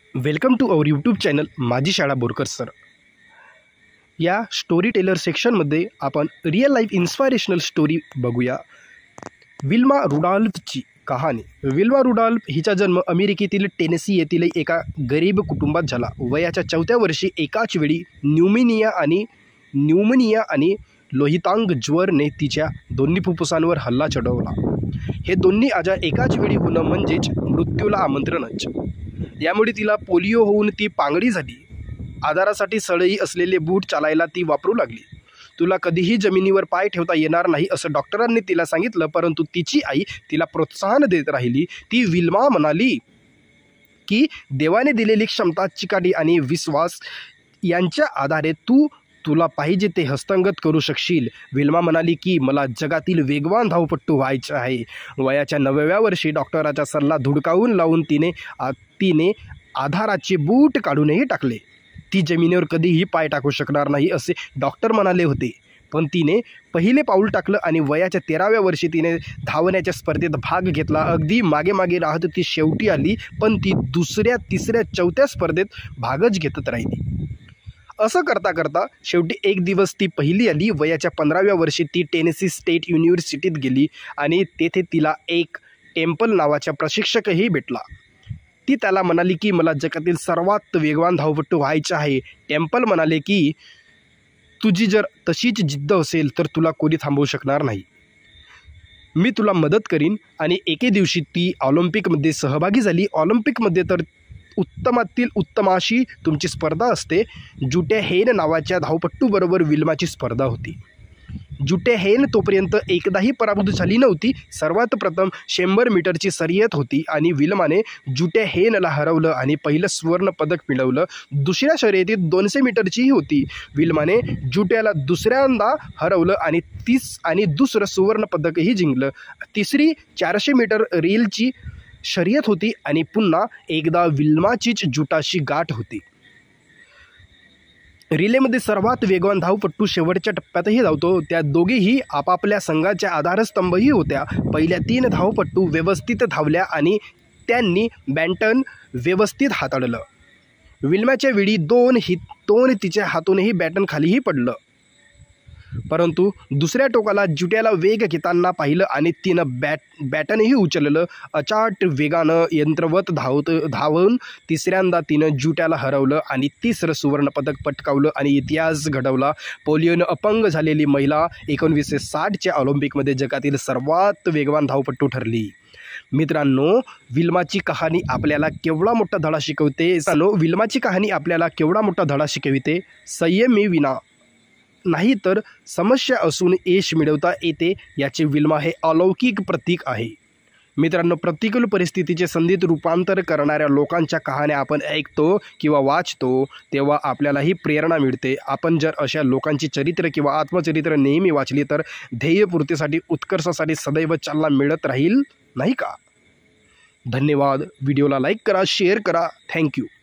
Welcome to our YouTube channel माझी शाळा Borkar sir. या स्टोरी टेलर सेक्शनमध्ये आपण रिअल लाईफ इन्स्पायरेशनल स्टोरी बघूया। विल्मा रुडॉल्फची कहाणी। विल्मा रुडॉल्फ हिचा जन्म अमेरिकेतील टेनेसी येथील एका गरीब कुटुंबात झाला। वयाच्या 4थ्या वर्षी एकाच वेळी न्यूमोनिया आणि लोहितांग ज्वरने तिच्या दोन्ही फुफ्फुसांवर हल्ला चढवला। हे दोन्ही आजार एकाच वेळी होणं म्हणजेच मृत्यूला आमंत्रणच। यामुळे तिला पोलिओ होऊन ती पांगडी झाली। आधारासाठी सळई असलेले बूट चालायला ती वापरू लागली। तुला कधीही जमिनीवर पाय ठेवता येणार नाही असं डॉक्टरांनी तिला सांगितलं, परंतु तिची आई तिला प्रोत्साहन देत राहिली। ती विल्मा म्हणाली की देवाने दिलेली क्षमता, चिकाटी आणि विश्वास यांच्या आधारे तुला पाहिजे ते हस्तगत करू शकशील। विल्मा म्हणाली की मला जगातील वेगवान धावपट्टू व्हायचे आहे। वयाच्या 9व्या वर्षी डॉक्टराचा सल्ला धुडकावून लावून तिने आधाराचे बूट काढूनही टाकले। ती जमिनीवर कधीही पाय टाकू शकणार नाही असे डॉक्टर म्हणाले होते, पण तिने पहिले पाऊल टाकलं आणि वयाच्या 13व्या वर्षी तिने धावण्याच्या स्पर्धेत भाग घेतला। अगदी मागे राहत ती शेवटी आली, पण ती दुसऱ्या, तिसऱ्या, चौथ्या स्पर्धेत भागच घेतच राहिली। असं करता करता शेवटी एक दिवस ती पहिली आली। वयाच्या 15व्या वर्षी ती टेनेसी स्टेट युनिव्हर्सिटीत गेली आणि तेथे तिला एक टेम्पल नावाचा प्रशिक्षकही भेटला। ती त्याला म्हणाली की मला जगातील सर्वात वेगवान धावपट्टू व्हायचे आहे। टेम्पल म्हणाले की तुझी जर तशीच जिद्द असेल तर तुला कोणी थांबवू शकणार नाही। मी तुला मदत करीन। आणि एके दिवशी ती ऑलिम्पिकमध्ये सहभागी झाली। ऑलिम्पिकमध्ये तर उत्तमातील उत्तमाशी तुमची स्पर्धा असते। जुटे हेन नावाच्या धावपट्टूबरोबर विल्माची स्पर्धा होती। जुटे हेन तोपर्यंत एकदाही पराभूत झाली नव्हती। सर्वात प्रथम 100 मीटरची शर्यत होती आणि विल्माने जुटे हेनला हरवलं आणि पहिलं स्वर्ण पदक मिळवलं। दुसऱ्या शर्यतीत 200 मीटरचीही होती। विल्माने जुट्याला दुसऱ्यांदा हरवलं आणि दुसरं सुवर्ण पदकही जिंकलं। तिसरी 400 मीटर रीलची शर्यत होती आणि पुन्हा एकदा विल्माचीच जुटाशी गाठ होती। रिलेमध्ये सर्वात वेगवान धावपट्टू शेवटच्या टप्प्यातही धावतो। त्या दोघेही आपापल्या संघाच्या आधारस्तंभही होत्या। पहिल्या 3 धावपट्टू व्यवस्थित धावल्या आणि त्यांनी बॅटन व्यवस्थित हाताळलं। विल्माच्या वेळी दोन तिच्या हातूनही बॅटन खालीही पडलं, परंतु दुसऱ्या टोकाला जुट्याला वेग घेताना पाहिलं आणि तिनं बॅटनही उचललं। अचाट वेगानं यंत्रवत धावून तिसऱ्यांदा तिनं जुट्याला हरवलं आणि तिसरं सुवर्णपदक पटकावलं आणि इतिहास घडवला। पोलिओनं अपंग झालेली महिला 1960च्या ऑलिम्पिकमध्ये जगातील सर्वात वेगवान धावपट्टू ठरली। मित्रांनो, विल्माची कहाणी आपल्याला केवढा मोठा धडा शिकविते। संयमी विना नाही तर समस्या असून यश मिळवता येते, याचे विल्मा हे अलौकिक प्रतीक आहे। मित्रांनो, प्रतिकूल परिस्थितीचे संधीत रूपांतर करणाऱ्या लोकांच्या कहाण्या आपण ऐकतो किंवा वाचतो तेव्हा आपल्यालाही प्रेरणा मिळते। आपण जर अशा लोकांची चरित्र किंवा आत्मचरित्र नेहमी वाचली तर ध्येयपूर्तीसाठी, उत्कर्षासाठी सदैव चालना मिळत राहील, नाही का? धन्यवाद। व्हिडिओला लाईक करा, शेअर करा। थँक्यू।